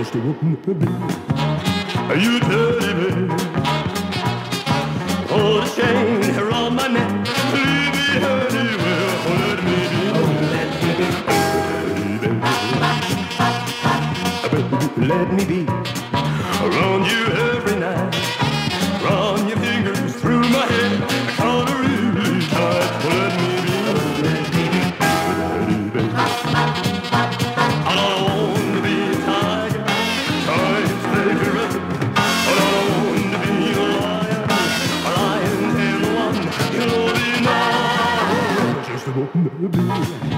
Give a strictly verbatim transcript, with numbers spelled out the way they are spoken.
just wanna be your teddy bear. Pull the chain around my neck, leave me anywhere. Oh, let me be, oh, let me be, baby. Baby, let me be around you every night. Run your fingers through my hair, count it really tight. Oh, let me be, oh, let me be, baby. I don't want to be a tiger, tiger's favorite. I don't want to be a lion, a lion's the one you know me now. Just wanna be